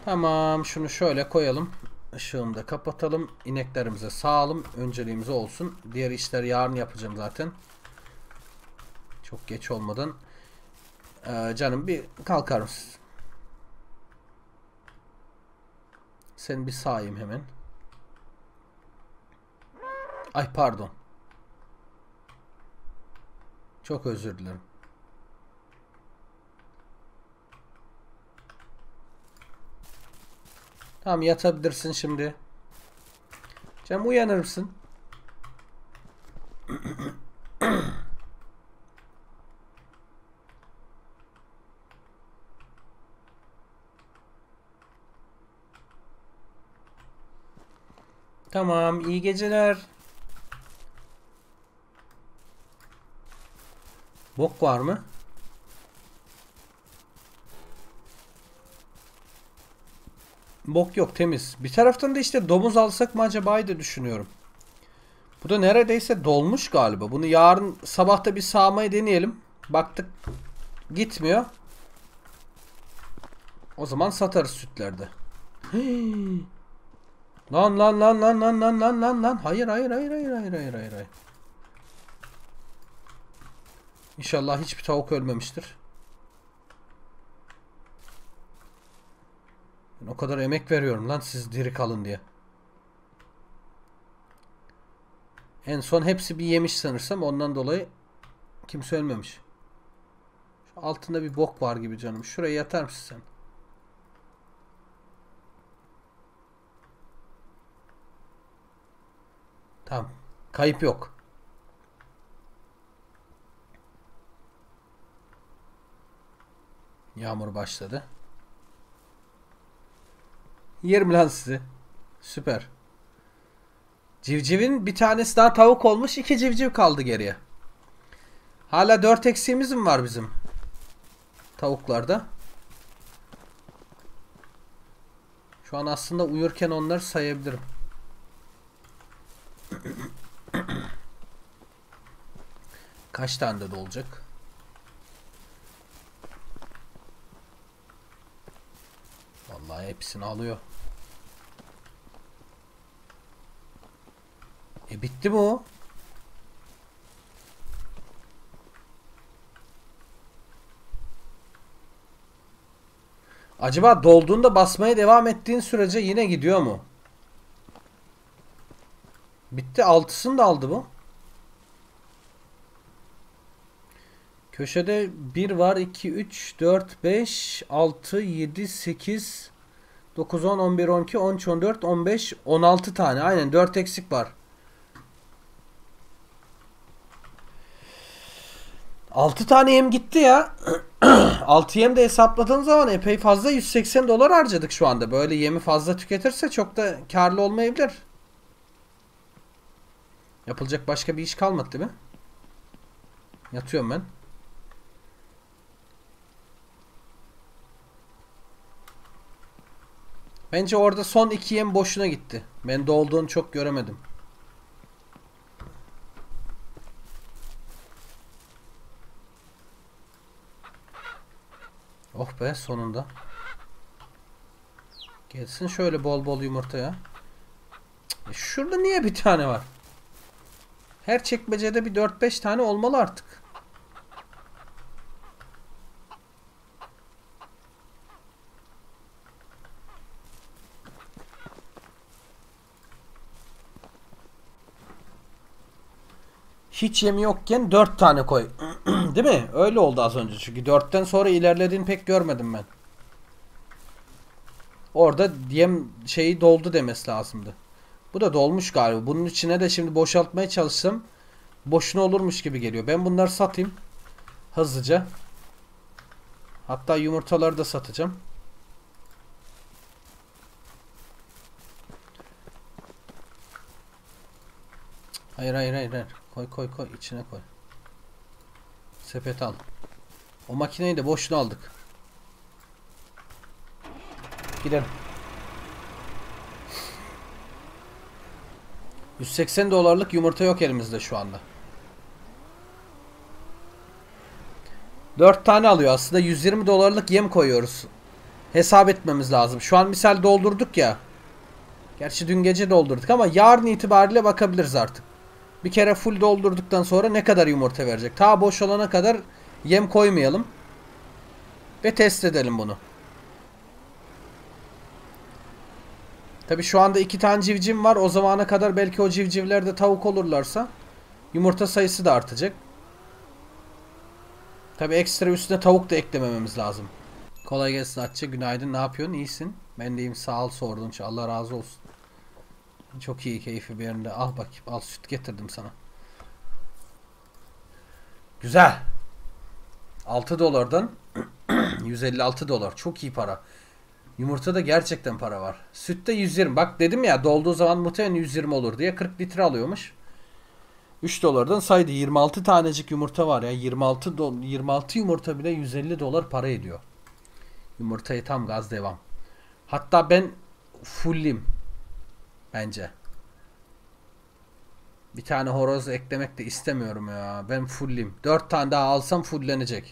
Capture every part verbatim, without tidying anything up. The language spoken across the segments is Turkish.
Tamam, şunu şöyle koyalım. Işığını da kapatalım. İneklerimize sağalım. Önceliğimiz olsun. Diğer işleri yarın yapacağım zaten. Çok geç olmadan. Ee, canım bir kalkar mısın? Seni bir sağayım hemen. Ay pardon. Çok özür dilerim. Tamam, yatabilirsin şimdi. Canım uyanır mısın? Tamam, iyi geceler. Bok var mı? Bok yok, temiz. Bir taraftan da işte domuz alsak mı acaba diye düşünüyorum. Bu da neredeyse dolmuş galiba. Bunu yarın sabahta bir sağmayı deneyelim. Baktık gitmiyor. O zaman satarız sütlerde. Hii. Lan lan lan lan lan lan lan lan lan. Hayır hayır hayır hayır hayır hayır hayır hayır. İnşallah hiçbir tavuk ölmemiştir. Ben o kadar emek veriyorum lan siz diri kalın diye. En son hepsi bir yemiş sanırsam, ondan dolayı kimse ölmemiş. Şu altında bir bok var gibi canım. Şuraya yatar mısın sen? Tamam. Kayıp yok. Yağmur başladı. Yerim lan sizi. Süper. Civcivin bir tanesi daha tavuk olmuş. İki civciv kaldı geriye. Hala dört eksiğimiz mi var bizim? Tavuklarda. Şu an aslında uyurken onları sayabilirim. Kaç tane de olacak? Vallahi hepsini alıyor. E bitti mi o? Acaba dolduğunda basmaya devam ettiğin sürece yine gidiyor mu? Bitti. Altısını da aldı bu. Köşede bir var. iki, üç, dört, beş, altı, yedi, sekiz, dokuz, on, on bir, on iki, on üç, on dört, on beş, on altı tane. Aynen dört eksik var. altı tane yem gitti ya. altı yem de hesapladığın zaman epey fazla, yüz seksen dolar harcadık şu anda. Böyle yemi fazla tüketirse çok da karlı olmayabilir. Yapılacak başka bir iş kalmadı değil mi? Yatıyorum ben. Bence orada son iki yem boşuna gitti. Ben dolduğunu çok göremedim. Oh be, sonunda. Gelsin şöyle bol bol yumurtaya. E şurada niye bir tane var? Her çekmecede bir dört beş tane olmalı artık. Hiç yemi yokken dört tane koy. Değil mi? Öyle oldu az önce. Çünkü dörtten sonra ilerlediğini pek görmedim ben. Orada yem şeyi doldu demesi lazımdı. Bu da dolmuş galiba. Bunun içine de şimdi boşaltmaya çalışsam boşuna olurmuş gibi geliyor. Ben bunları satayım. Hızlıca. Hatta yumurtaları da satacağım. Hayır hayır hayır. hayır. Koy koy koy. İçine koy. Sepet al. O makineyi de boşuna aldık. Gidelim. yüz seksen dolarlık yumurta yok elimizde şu anda. dört tane alıyor. Aslında yüz yirmi dolarlık yem koyuyoruz. hesap etmemiz lazım. Şu an misal doldurduk ya. Gerçi dün gece doldurduk ama yarın itibariyle bakabiliriz artık. Bir kere full doldurduktan sonra ne kadar yumurta verecek? Ta boş olana kadar yem koymayalım. Ve test edelim bunu. Tabi şu anda iki tane civcivim var. O zamana kadar belki o civcivler de tavuk olurlarsa yumurta sayısı da artacak. Tabi ekstra üstüne tavuk da eklemememiz lazım. Kolay gelsin Atçı. Günaydın. Ne yapıyorsun? İyisin. Ben de iyiyim. Sağ ol sorduğun için. Allah razı olsun. Çok iyi, keyfi bir yerinde. Al bakayım. Al, süt getirdim sana. Güzel. altı dolardan yüz elli altı dolar. Çok iyi para. Yumurtada gerçekten para var. Sütte yüz yirmi. Bak dedim ya, dolduğu zaman muhtemelen yüz yirmi olur diye. kırk litre alıyormuş. üç dolardan saydı. yirmi altı tanecik yumurta var ya. yirmi altı do yirmi altı yumurta bile yüz elli dolar para ediyor. Yumurtayı tam gaz devam. Hatta ben fullim. Bence. Bir tane horoz eklemek de istemiyorum ya. Ben fullim. dört tane daha alsam fullenecek.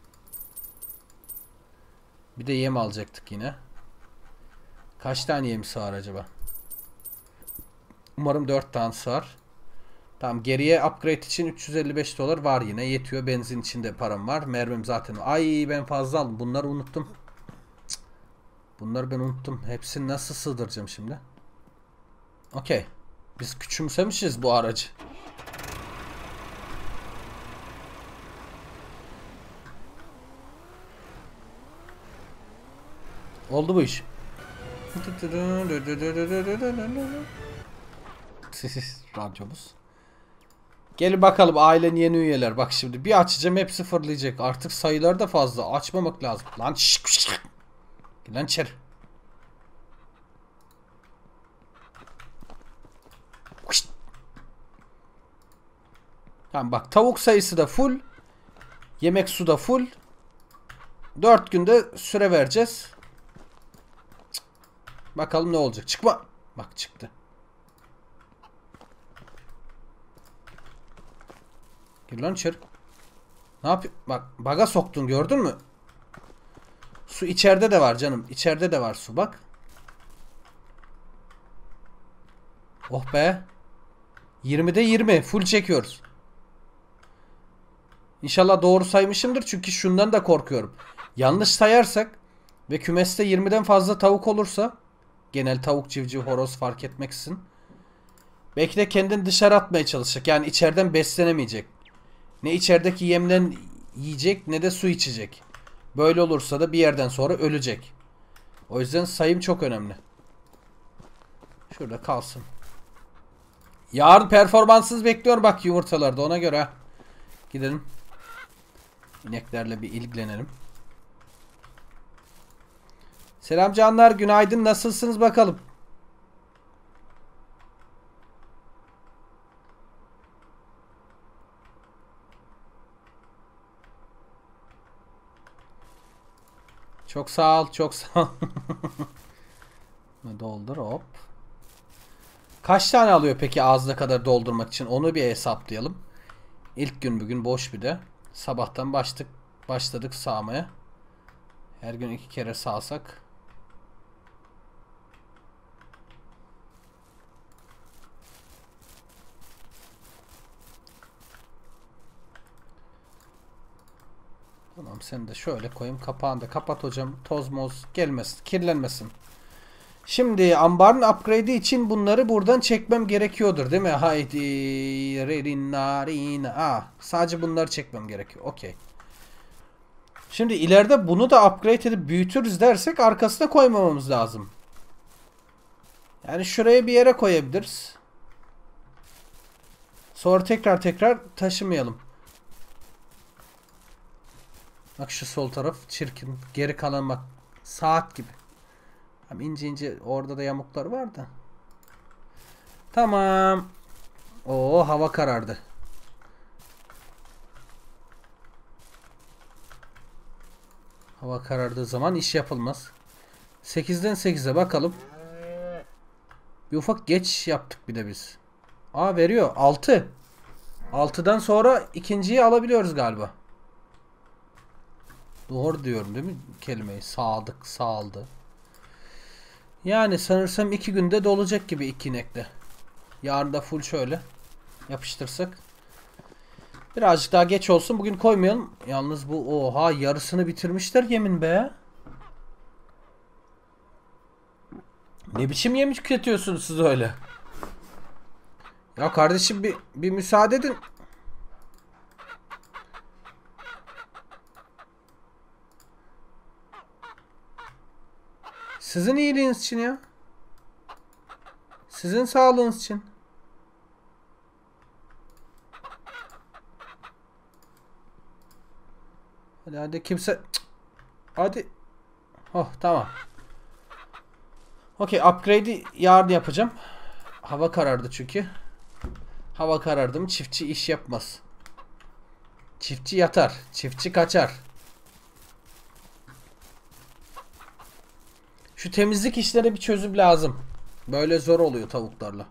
Bir de yem alacaktık yine. Kaç tane yem sığar acaba? Umarım dört tane sığar. Tamam, geriye upgrade için üç yüz elli beş dolar var yine. Yetiyor. Benzin içinde param var. Mermim zaten. Ay ben fazla aldım. Bunları unuttum. Cık. Bunları ben unuttum. Hepsini nasıl sığdıracağım şimdi? Okey. Biz küçümsemişiz bu aracı. Oldu bu iş. Radyomuz. Gelin bakalım ailenin yeni üyeler. Bak şimdi bir açacağım, hepsi fırlayacak. Artık sayılar da fazla. Açmamak lazım. Lan şşş şşş. Gel lan içeri. Tamam bak, tavuk sayısı da full. Yemek su da full. dört günde süre vereceğiz. Cık. Bakalım ne olacak. Çıkma. Bak çıktı. Gel lan içeri. Ne yapıyorsun? Bak baga soktun, gördün mü? Su içeride de var canım. İçeride de var su bak. Oh be. yirmide yirmi. Full çekiyoruz. İnşallah doğru saymışımdır. Çünkü şundan da korkuyorum. Yanlış sayarsak ve kümeste yirmiden fazla tavuk olursa, genel tavuk, civciv, horoz fark etmeksizin, belki de kendini dışarı atmaya çalışacak. Yani içeriden beslenemeyecek. Ne içerideki yemden yiyecek ne de su içecek. Böyle olursa da bir yerden sonra ölecek. O yüzden sayım çok önemli. Şurada kalsın. Yarın performanssız bekliyor bak yumurtalarda, ona göre. Gidelim. İneklerle bir ilgilenelim. Selam canlar, günaydın, nasılsınız bakalım? Çok sağ ol, çok sağ ol. Doldur hop. Kaç tane alıyor peki ağzına kadar doldurmak için? Onu bir hesaplayalım. İlk gün bugün boş bir de. Sabahtan başladık, başladık sağmaya. Her gün iki kere sağsak. Tamam, sen de şöyle koyayım. Kapağını da kapat hocam. Toz moz gelmesin, kirlenmesin. Şimdi ambarın upgrade'i için bunları buradan çekmem gerekiyordur değil mi? Haydi. Ah, sadece bunları çekmem gerekiyor. Okey. Şimdi ileride bunu da upgrade edip büyütürüz dersek arkasına koymamamız lazım. Yani şuraya bir yere koyabiliriz. Sonra tekrar tekrar taşımayalım. Bak şu sol taraf çirkin. Geri kalan bak saat gibi. Hem ince ince orada da yamuklar var da. Tamam. Oo, hava karardı. Hava karardığı zaman iş yapılmaz. sekizden sekize bakalım. Bir ufak geç yaptık bir de biz. Aa, veriyor. altı. altıdan sonra ikinciyi alabiliyoruz galiba. Doğru diyorum değil mi kelimeyi? Sağdık, sağaldı. Yani sanırsam iki günde dolacak gibi iki inekle. Yarın da full şöyle yapıştırsak. Birazcık daha geç olsun. Bugün koymayalım. Yalnız bu oha yarısını bitirmişler yemin be. Ne biçim yemiş tüketiyorsunuz siz öyle? Ya kardeşim bir, bir müsaade edin. Sizin iyiliğiniz için ya. Sizin sağlığınız için. Hadi hadi kimse... Cık. Hadi. Oh tamam. Okey, upgrade'i yarın yapacağım. Hava karardı çünkü. Hava karardı mı çiftçi iş yapmaz. Çiftçi yatar. Çiftçi kaçar. Şu temizlik işlere bir çözüm lazım. Böyle zor oluyor tavuklarla.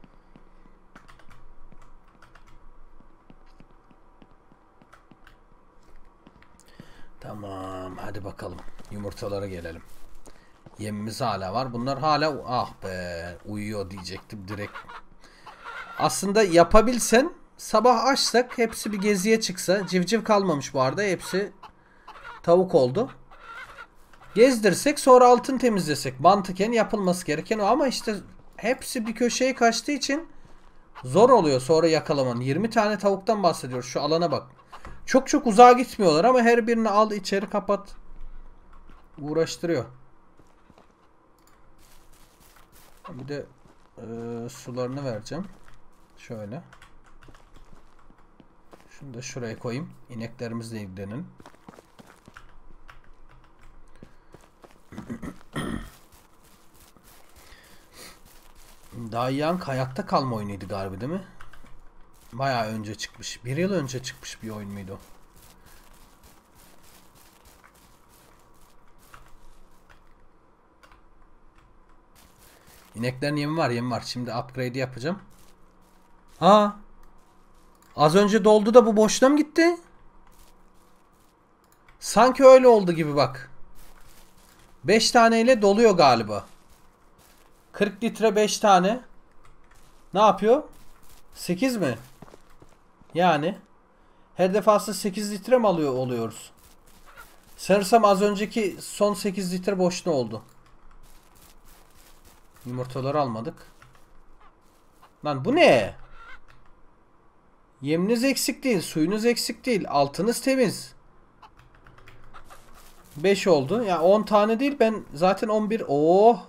Tamam hadi bakalım. Yumurtalara gelelim. Yemimiz hala var. Bunlar hala ah be uyuyor diyecektim direkt. Aslında yapabilsen sabah açsak hepsi bir geziye çıksa. Civciv kalmamış bu arada. Hepsi tavuk oldu. Gezdirsek sonra altın temizlesek. Mantıken yapılması gereken o ama işte hepsi bir köşeye kaçtığı için zor oluyor sonra yakalaman. yirmi tane tavuktan bahsediyoruz. Şu alana bak. Çok çok uzağa gitmiyorlar ama her birini al içeri kapat. Uğraştırıyor. Bir de e, sularını vereceğim. Şöyle. Şunu da şuraya koyayım. İneklerimizle ilgilenin. Dayan hayatta kalma oyunuydu galiba değil mi? Bayağı önce çıkmış. Bir yıl önce çıkmış bir oyun muydu o? İneklerin yemi var, yemi var. Şimdi upgrade'i yapacağım. Ha. Az önce doldu da bu boşuna mı gitti? Sanki öyle oldu gibi bak. beş taneyle doluyor galiba. kırk litre beş tane. Ne yapıyor? sekiz mi? Yani her defasında sekiz litre mi alıyor oluyoruz? Sanırsam az önceki son sekiz litre boşuna oldu. Yumurtaları almadık. Lan bu ne? Yeminiz eksik değil, suyunuz eksik değil, altınız temiz. beş oldu. Ya yani on tane değil, ben zaten on bir. Oh.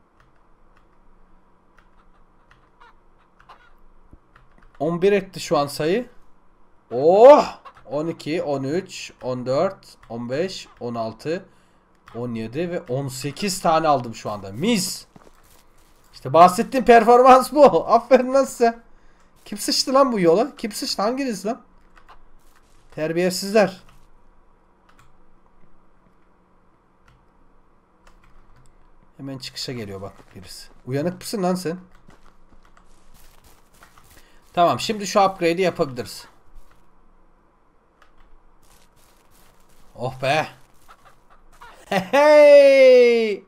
on bir etti şu an sayı. Oh! on iki, on üç, on dört, on beş, on altı, on yedi ve on sekiz tane aldım şu anda. Mis. İşte bahsettiğim performans bu. Aferin lan size. Kim sıçtı lan bu yola? Kim sıçtı? Hanginiz lan? Terbiyesizler. Hemen çıkışa geliyor bak birisi. Uyanık mısın lan sen? Tamam, şimdi şu upgrade'i yapabiliriz. Oh be. Hey!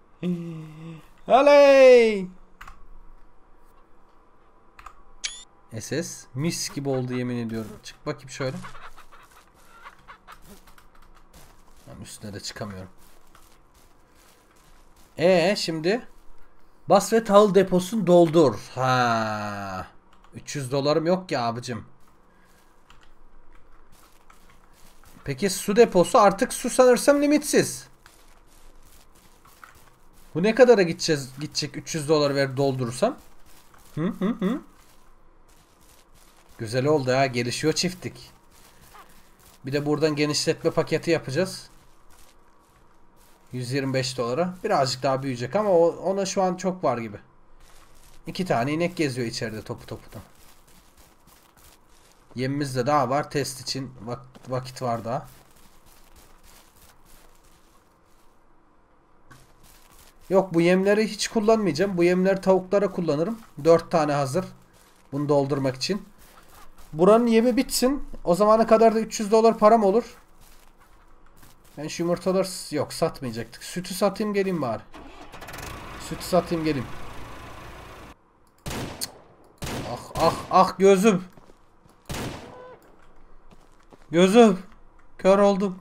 Oley! S S mis gibi oldu yemin ediyorum. Çık bakayım şöyle. Ben üstüne de çıkamıyorum. Ee şimdi bas ve tahıl deposunu doldur. Ha. üç yüz dolarım yok ya abicim. Peki su deposu artık su sanırsam limitsiz. Bu ne kadara gideceğiz? Gidecek üç yüz dolar ver doldurursam. Hı hı hı. Güzel oldu ha. Gelişiyor çiftlik. Bir de buradan genişletme paketi yapacağız. yüz yirmi beş dolara. Birazcık daha büyüyecek ama ona şu an çok var gibi. İki tane inek geziyor içeride topu topu da. Yemimiz de daha var. Test için vak vakit var daha. Yok, bu yemleri hiç kullanmayacağım. Bu yemleri tavuklara kullanırım. dört tane hazır. Bunu doldurmak için. Buranın yemi bitsin. O zamana kadar da üç yüz dolar param olur. Ben şu yumurtaları yok satmayacaktık. Sütü satayım geleyim bari. Sütü satayım geleyim. Ah ah ah gözüm. Gözüm. Kör oldum.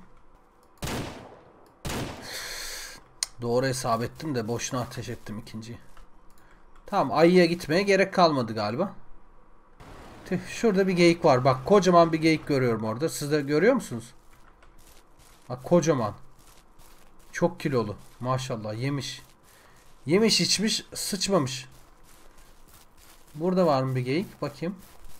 Doğru hesap ettim de boşuna ateş ettim ikinciyi. Tamam, ayıya gitmeye gerek kalmadı galiba. Tüh, şurada bir geyik var. Bak kocaman bir geyik görüyorum orada. Siz de görüyor musunuz? Bak kocaman. Çok kilolu. Maşallah yemiş. Yemiş içmiş sıçmamış. Burada var mı bir geyik? Bakayım.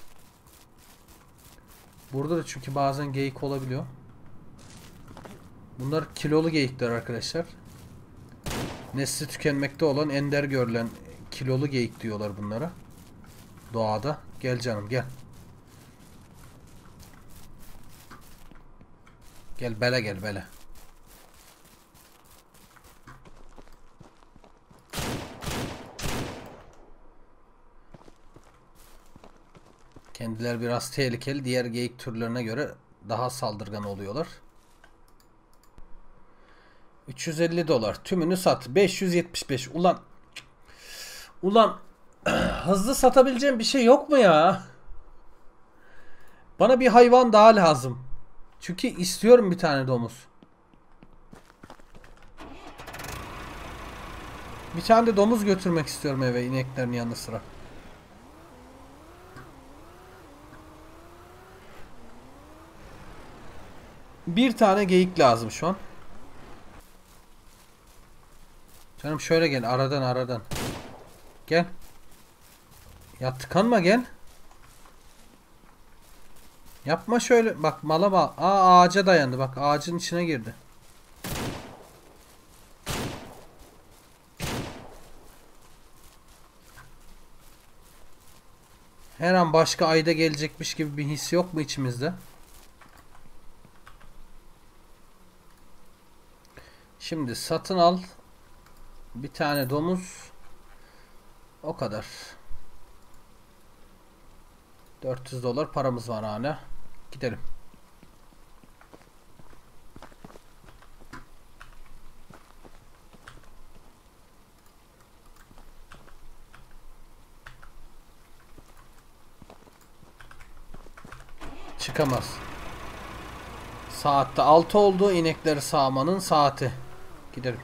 Burada da çünkü bazen geyik olabiliyor. Bunlar kilolu geyikler arkadaşlar. Nesli tükenmekte olan ender görülen kilolu geyik diyorlar bunlara. Doğada. Gel canım gel. Gel bele gel bele. Kendileri biraz tehlikeli. Diğer geyik türlerine göre daha saldırgan oluyorlar. üç yüz elli dolar. Tümünü sat. beş yüz yetmiş beş. Ulan. Ulan. Hızlı satabileceğim bir şey yok mu ya? Bana bir hayvan daha lazım. Çünkü istiyorum bir tane domuz. Bir tane de domuz götürmek istiyorum eve ineklerin yanı sıra. Bir tane geyik lazım şu an. Canım şöyle gel aradan aradan. Gel. Ya tıkanma gel. Yapma şöyle. Bak mala bak. Aa ağaca dayandı. Bak ağacın içine girdi. Her an başka ayda gelecekmiş gibi bir his yok mu içimizde? Şimdi satın al. Bir tane domuz. O kadar. dört yüz dolar paramız var hala. Gidelim. Çıkamaz. Saatte altı oldu. İnekleri sağmanın saati. Gidelim.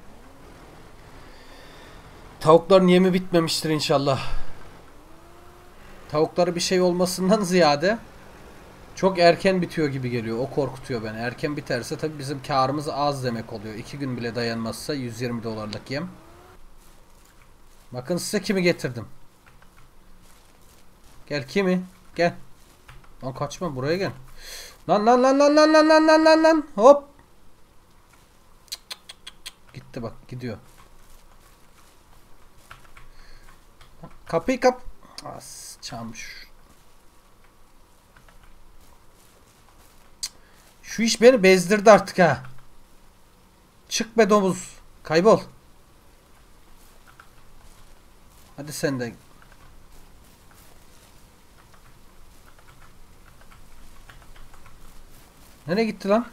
Tavukların yemi bitmemiştir inşallah. Tavukları bir şey olmasından ziyade çok erken bitiyor gibi geliyor. O korkutuyor beni. Erken biterse tabii bizim karımız az demek oluyor. iki gün bile dayanmazsa yüz yirmi dolarlık yem. Bakın size kimi getirdim. Gel kimi? Gel. Lan kaçma buraya gel. Lan lan lan lan lan lan lan lan lan lan. Hop. Gitti bak gidiyor. Kapıyı kap. As çamş. Şu iş beni bezdirdi artık ha. Çık be domuz. Kaybol. Hadi sen de. Nereye gitti lan?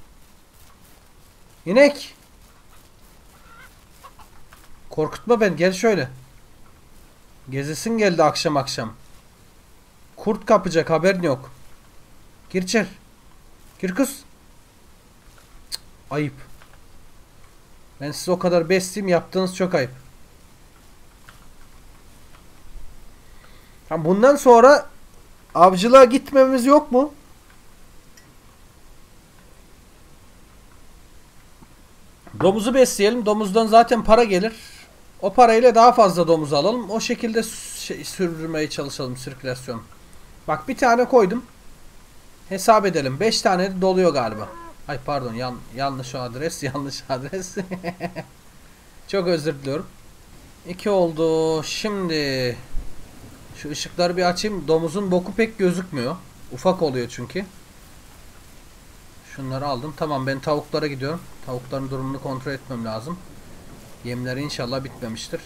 İnek. Korkutma ben. Gel şöyle. Gezesin geldi akşam akşam. Kurt kapacak haberin yok. Gir içeri. Gir kız. Cık, ayıp. Ben size o kadar besleyeyim yaptığınız çok ayıp. Tamam, bundan sonra avcılığa gitmemiz yok mu? Domuzu besleyelim. Domuzdan zaten para gelir. O parayla daha fazla domuz alalım. O şekilde şey, sürdürmeye çalışalım sirkülasyon. Bak bir tane koydum. Hesap edelim. beş tane de doluyor galiba. Ay pardon yan, yanlış adres. Yanlış adres. Çok özür diliyorum. iki oldu. Şimdi şu ışıkları bir açayım. Domuzun boku pek gözükmüyor. Ufak oluyor çünkü. Şunları aldım. Tamam ben tavuklara gidiyorum. Tavukların durumunu kontrol etmem lazım. Yemleri inşallah bitmemiştir.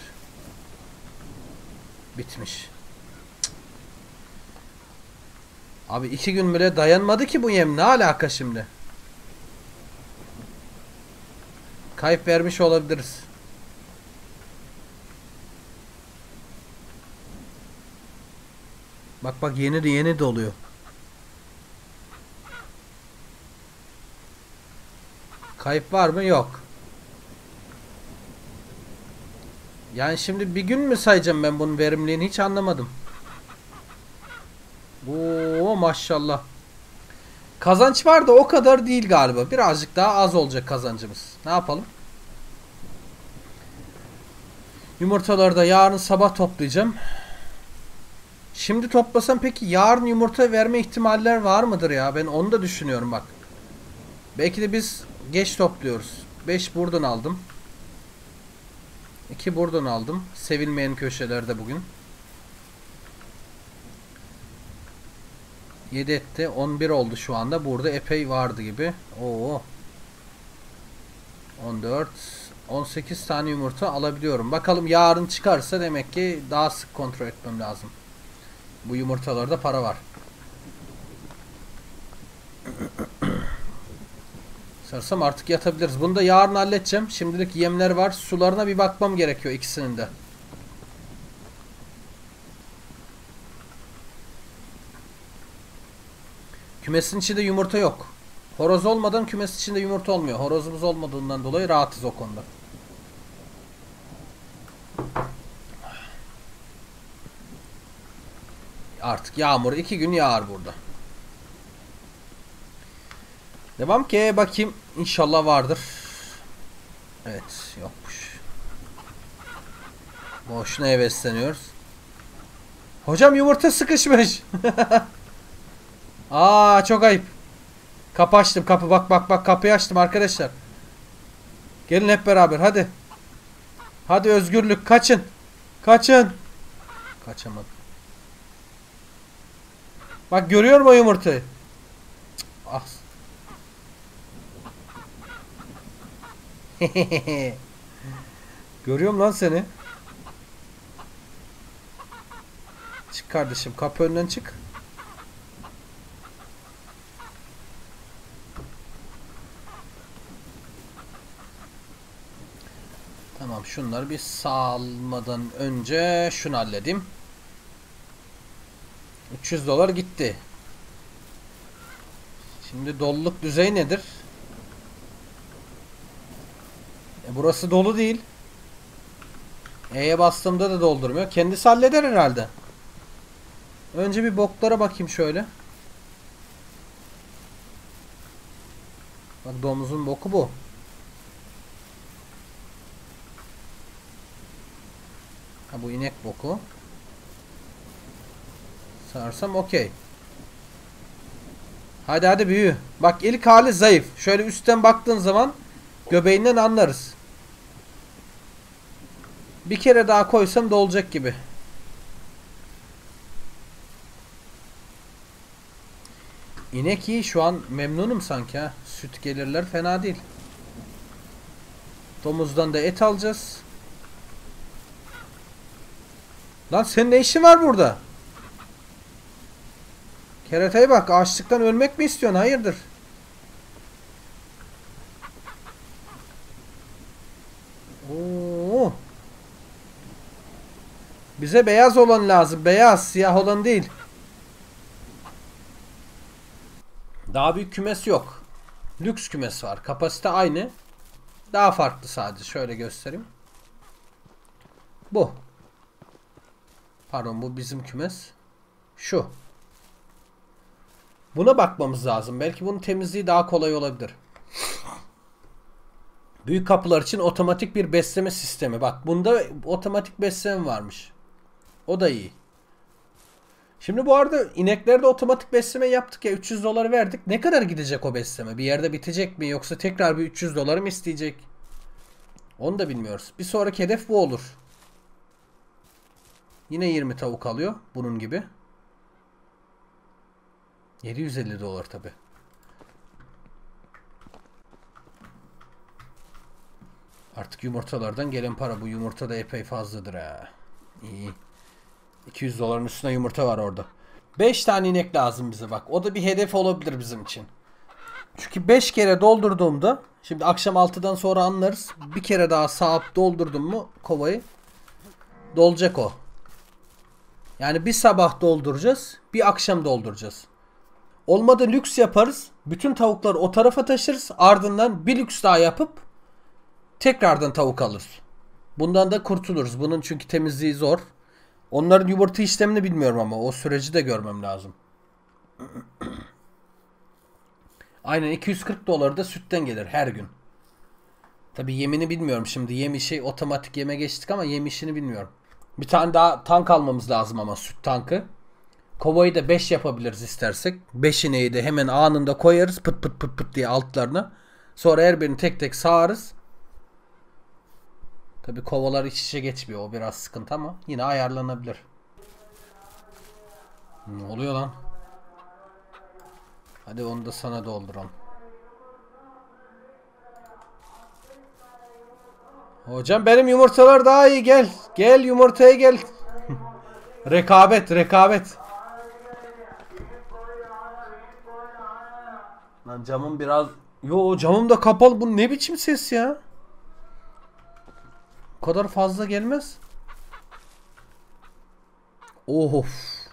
Bitmiş. Abi iki gün bile dayanmadı ki bu yem. Ne alaka şimdi? Kayıp vermiş olabiliriz. Bak bak yeni de yeni de oluyor. Kayıp var mı? Yok. Yani şimdi bir gün mü sayacağım ben bunun verimliliğini, hiç anlamadım. Oo maşallah. Kazanç var da o kadar değil galiba. Birazcık daha az olacak kazancımız. Ne yapalım? Yumurtaları da yarın sabah toplayacağım. Şimdi toplasam peki yarın yumurta verme ihtimaller var mıdır ya? Ben onu da düşünüyorum bak. Belki de biz geç topluyoruz. beş buradan aldım. iki buradan aldım. Sevilmeyen köşelerde bugün. yedi etti. on bir oldu şu anda. Burada epey vardı gibi. Oo. on dört. on sekiz tane yumurta alabiliyorum. Bakalım yarın çıkarsa demek ki daha sık kontrol etmem lazım. Bu yumurtalarda para var. Sarsam artık yatabiliriz. Bunu da yarın halledeceğim. Şimdilik yemler var. Sularına bir bakmam gerekiyor ikisinin de. Kümesin içinde yumurta yok. Horoz olmadan kümes içinde yumurta olmuyor. Horozumuz olmadığından dolayı rahatız o konuda. Artık yağmur iki gün yağar burada. Devam ki bakayım. İnşallah vardır. Evet yokmuş. Boşuna hevesleniyoruz. Hocam yumurta sıkışmış. Aa çok ayıp. Kapı açtım kapı, bak bak bak kapıyı açtım arkadaşlar. Gelin hep beraber hadi. Hadi özgürlük, kaçın. Kaçın. Kaçamadım. Bak görüyor musun o yumurtayı? Cık, ah. Görüyorum lan seni. Çık kardeşim, kapı önünden çık. Tamam, şunları bir salmadan önce şunu halledeyim. üç yüz dolar gitti. Şimdi doluluk düzeyi nedir? E burası dolu değil. E'ye bastığımda da doldurmuyor. Kendisi halleder herhalde. Önce bir boklara bakayım şöyle. Bak domuzun boku bu. Ha bu inek boku. Sarsam okey. Hadi hadi büyü. Bak ilk hali zayıf. Şöyle üstten baktığın zaman göbeğinden anlarız. Bir kere daha koysam dolacak gibi. İnek iyi, şu an memnunum sanki ha. Süt gelirler fena değil. Domuzdan da et alacağız. Lan senin ne işin var burada? Kereteye bak, açlıktan ölmek mi istiyorsun? Hayırdır? Oo. Bize beyaz olan lazım. Beyaz, siyah olan değil. Daha büyük kümes yok. Lüks kümes var. Kapasite aynı. Daha farklı sadece. Şöyle göstereyim. Bu. Pardon, bu bizim kümes. Şu. Buna bakmamız lazım. Belki bunun temizliği daha kolay olabilir. Büyük kapılar için otomatik bir besleme sistemi. Bak bunda otomatik besleme varmış. O da iyi. Şimdi bu arada ineklerde otomatik besleme yaptık ya, üç yüz dolar verdik. Ne kadar gidecek o besleme? Bir yerde bitecek mi? Yoksa tekrar bir üç yüz dolar mı isteyecek? Onu da bilmiyoruz. Bir sonraki hedef bu olur. Yine yirmi tavuk alıyor. Bunun gibi. yedi yüz elli dolar tabi. Artık yumurtalardan gelen para. Bu yumurta da epey fazladır ha. İyi. iki yüz doların üstüne yumurta var orada. beş tane inek lazım bize bak. O da bir hedef olabilir bizim için. Çünkü beş kere doldurduğumda Şimdi akşam altıdan sonra anlarız. Bir kere daha sağıp doldurdum mu kovayı, dolacak o. Yani bir sabah dolduracağız, bir akşam dolduracağız. Olmadı lüks yaparız. Bütün tavukları o tarafa taşırız. Ardından bir lüks daha yapıp tekrardan tavuk alırız. Bundan da kurtuluruz. Bunun çünkü temizliği zor. Onların yumurta işlemini bilmiyorum ama o süreci de görmem lazım. Aynen iki yüz kırk dolar da sütten gelir her gün. Tabi yemini bilmiyorum şimdi. Yem işi otomatik yeme geçtik ama yem işini bilmiyorum. Bir tane daha tank almamız lazım ama süt tankı. Kovayı da beş yapabiliriz istersek. beş ineği de hemen anında koyarız pıt pıt pıt pıt diye altlarına. Sonra her birini tek tek sağarız. Tabi kovalar iç içe geçmiyor. O biraz sıkıntı ama yine ayarlanabilir. Ne oluyor lan? Hadi onu da sana dolduralım. Hocam benim yumurtalar daha iyi, gel. Gel yumurtaya gel. Rekabet, rekabet. Lan camım biraz... Yo, camım da kapalı. Bu ne biçim ses ya? O kadar fazla gelmez. Of.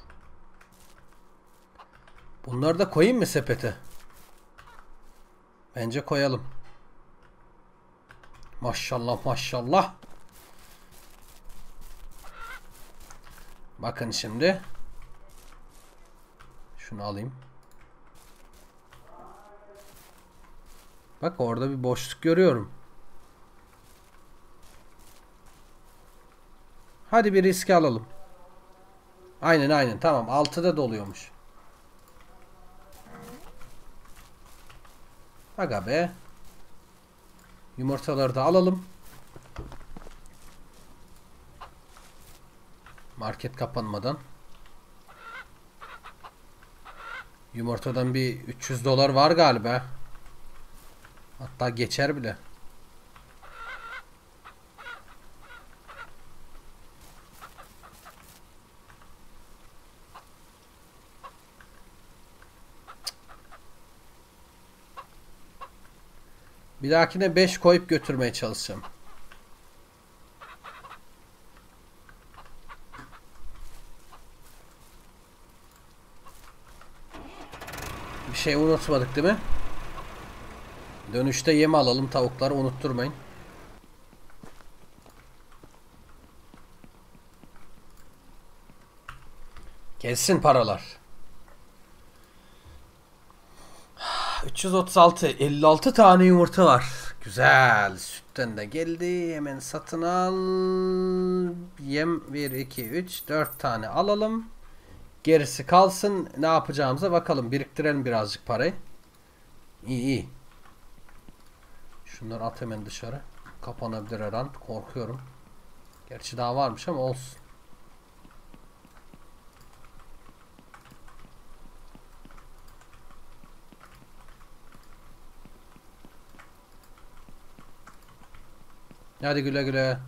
Bunları da koyayım mı sepete? Bence koyalım. Maşallah maşallah. Bakın şimdi. Şunu alayım. Bak orada bir boşluk görüyorum. Hadi bir riske alalım. Aynen aynen tamam, altıda doluyormuş. Aga be. Yumurtaları da alalım. Market kapanmadan. Yumurtadan bir üç yüz dolar var galiba. Hatta geçer bile. Bir dahakine beş koyup götürmeye çalışacağım. Bir şey unutmadık değil mi? Dönüşte yem alalım, tavukları unutturmayın. Gelsin paralar. üç yüz otuz altı, elli altı tane yumurta var. Güzel. Sütten de geldi. Hemen satın al. Yem bir, iki, üç, dört tane alalım. Gerisi kalsın. Ne yapacağımıza bakalım. Biriktirelim birazcık parayı. İyi iyi. Şunları at hemen dışarı. Kapanabilir her an. Korkuyorum. Gerçi daha varmış ama olsun. Hadi güle güle.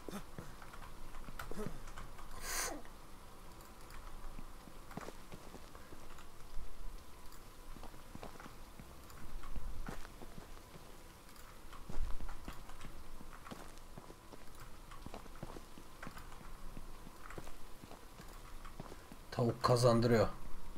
Tavuk kazandırıyor.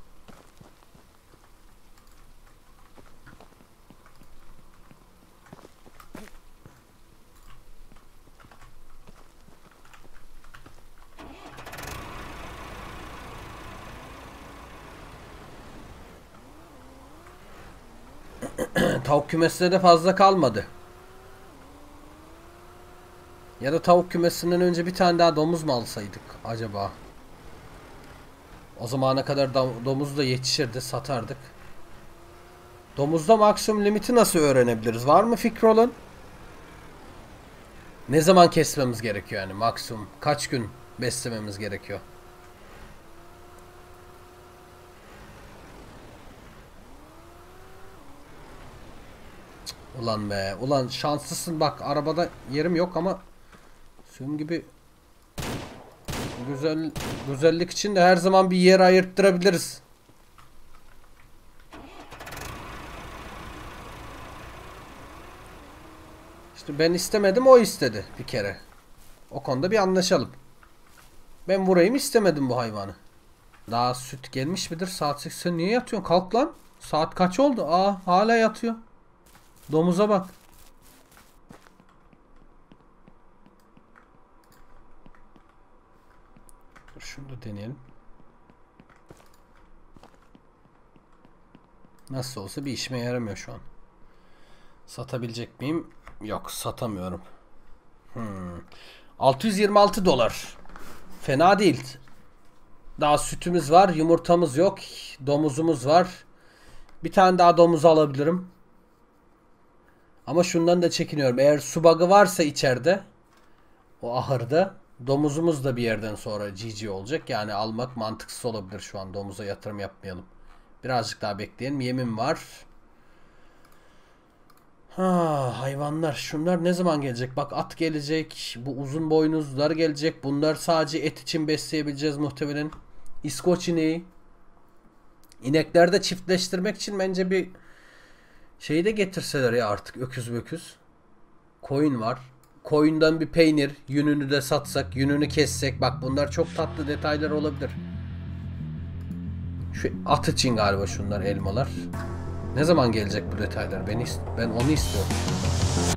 Tavuk kümesleri de fazla kalmadı. Ya da tavuk kümesinden önce bir tane daha domuz mu alsaydık acaba? O zamana kadar domuz da yetişirdi, satardık. Domuzda maksimum limiti nasıl öğrenebiliriz? Var mı fikri olan? Ne zaman kesmemiz gerekiyor yani maksimum? Kaç gün beslememiz gerekiyor? Ulan be. Ulan şanslısın bak, arabada yerim yok ama senin gibi güzel güzellik için de her zaman bir yer ayırttırabiliriz. İşte ben istemedim, o istedi bir kere. O konuda bir anlaşalım. Ben vurayım istemedim bu hayvanı. Daha süt gelmiş midir? Saat seksen niye yatıyorsun? Kalk lan. Saat kaç oldu? Aa, hala yatıyor. Domuza bak. Dur şunu da deneyelim. Nasıl olsa bir işime yaramıyor şu an. Satabilecek miyim? Yok, satamıyorum. Hmm. altı yüz yirmi altı dolar. Fena değil. Daha sütümüz var, yumurtamız yok, domuzumuz var. Bir tane daha domuz alabilirim. Ama şundan da çekiniyorum. Eğer su bug'ı varsa içeride, o ahırda, domuzumuz da bir yerden sonra G G olacak. Yani almak mantıksız olabilir şu an. Domuza yatırım yapmayalım. Birazcık daha bekleyelim. Yemim var. Ha, hayvanlar. Şunlar ne zaman gelecek? Bak, at gelecek. Bu uzun boynuzlar gelecek. Bunlar sadece et için besleyebileceğiz muhtemelen. İskoç ineği. İneklerde çiftleştirmek için bence bir şeyi de getirseler ya artık, öküz öküz. Koyun var. Koyundan bir peynir. Yününü de satsak. Yününü kessek. Bak, bunlar çok tatlı detaylar olabilir. Şu at için galiba şunlar elmalar. Ne zaman gelecek bu detaylar? Ben, ben onu istiyorum.